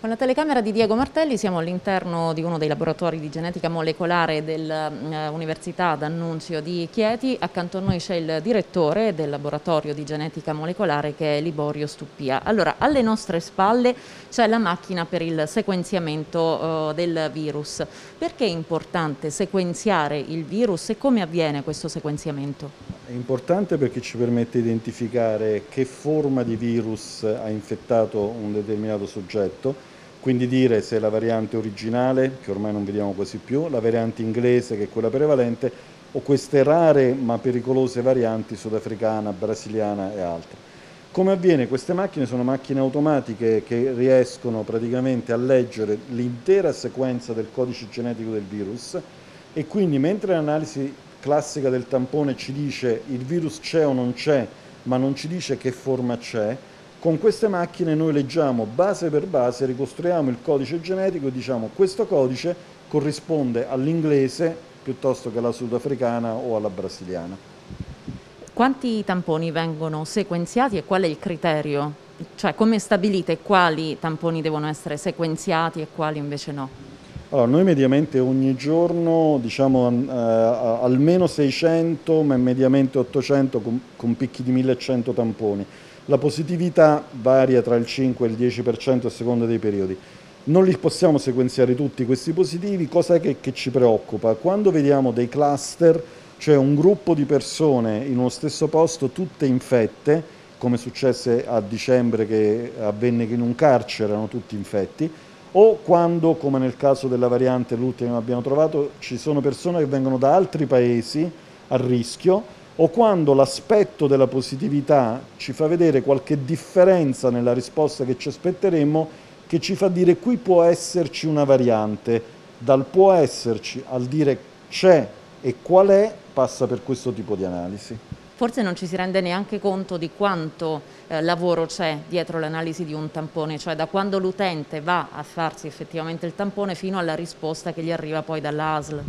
Con la telecamera di Diego Martelli siamo all'interno di uno dei laboratori di genetica molecolare dell'Università D'Annunzio di Chieti. Accanto a noi c'è il direttore del laboratorio di genetica molecolare, che è Liborio Stuppia. Allora, alle nostre spalle c'è la macchina per il sequenziamento del virus. Perché è importante sequenziare il virus e come avviene questo sequenziamento? È importante perché ci permette di identificare che forma di virus ha infettato un determinato soggetto, quindi dire se è la variante originale, che ormai non vediamo quasi più, la variante inglese, che è quella prevalente, o queste rare ma pericolose varianti sudafricana, brasiliana e altre. Come avviene? Queste macchine sono macchine automatiche che riescono praticamente a leggere l'intera sequenza del codice genetico del virus e quindi mentre l'analisi classica del tampone ci dice il virus c'è o non c'è, ma non ci dice che forma c'è, con queste macchine noi leggiamo base per base, ricostruiamo il codice genetico e diciamo questo codice corrisponde all'inglese piuttosto che alla sudafricana o alla brasiliana. Quanti tamponi vengono sequenziati e qual è il criterio? Cioè, come stabilite quali tamponi devono essere sequenziati e quali invece no? Allora, noi mediamente ogni giorno diciamo almeno 600, ma mediamente 800 con picchi di 1100 tamponi. La positività varia tra il 5 e il 10% a seconda dei periodi. Non li possiamo sequenziare tutti questi positivi, cosa che ci preoccupa? Quando vediamo dei cluster, cioè un gruppo di persone in uno stesso posto, tutte infette, come successe a dicembre che avvenne che in un carcere erano tutti infetti, o quando, come nel caso della variante, l'ultima che abbiamo trovato, ci sono persone che vengono da altri paesi a rischio, o quando l'aspetto della positività ci fa vedere qualche differenza nella risposta che ci aspetteremmo, che ci fa dire qui può esserci una variante, dal può esserci al dire c'è e qual è, passa per questo tipo di analisi. Forse non ci si rende neanche conto di quanto lavoro c'è dietro l'analisi di un tampone, cioè da quando l'utente va a farsi effettivamente il tampone fino alla risposta che gli arriva poi dalla ASL.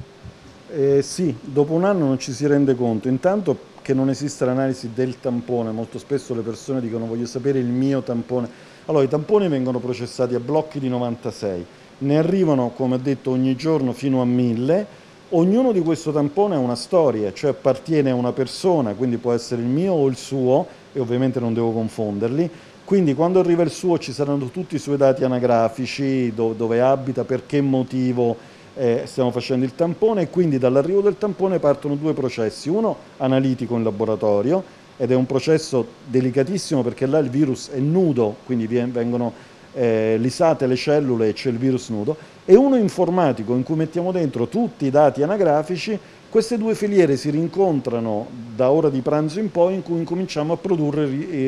Sì, dopo un anno non ci si rende conto, intanto che non esiste l'analisi del tampone, molto spesso le persone dicono voglio sapere il mio tampone. Allora, i tamponi vengono processati a blocchi di 96, ne arrivano, come ho detto, ogni giorno fino a 1000, ognuno di questo tampone ha una storia, cioè appartiene a una persona, quindi può essere il mio o il suo, e ovviamente non devo confonderli, quindi quando arriva il suo ci saranno tutti i suoi dati anagrafici, dove abita, per che motivo stiamo facendo il tampone e quindi dall'arrivo del tampone partono due processi, uno analitico in laboratorio ed è un processo delicatissimo perché là il virus è nudo, quindi vengono lisate le cellule e c'è il virus nudo, e uno informatico in cui mettiamo dentro tutti i dati anagrafici. Queste due filiere si rincontrano da ora di pranzo in poi in cui incominciamo a produrre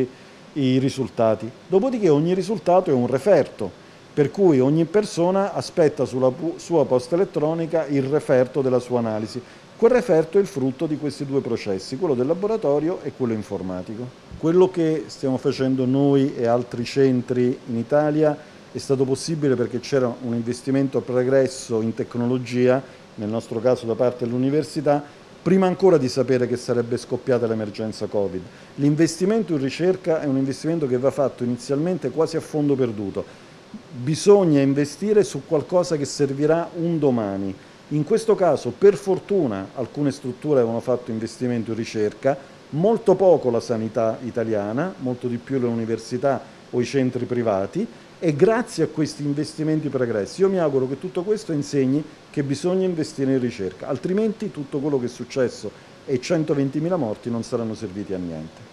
i risultati. Dopodiché ogni risultato è un referto, per cui ogni persona aspetta sulla sua posta elettronica il referto della sua analisi. Quel referto è il frutto di questi due processi, quello del laboratorio e quello informatico. Quello che stiamo facendo noi e altri centri in Italia è stato possibile perché c'era un investimento pregresso in tecnologia, nel nostro caso da parte dell'università, prima ancora di sapere che sarebbe scoppiata l'emergenza Covid. L'investimento in ricerca è un investimento che va fatto inizialmente quasi a fondo perduto. Bisogna investire su qualcosa che servirà un domani. In questo caso, per fortuna, alcune strutture avevano fatto investimento in ricerca, molto poco la sanità italiana, molto di più le università o i centri privati, e grazie a questi investimenti pregressi io mi auguro che tutto questo insegni che bisogna investire in ricerca, altrimenti tutto quello che è successo e 120.000 morti non saranno serviti a niente.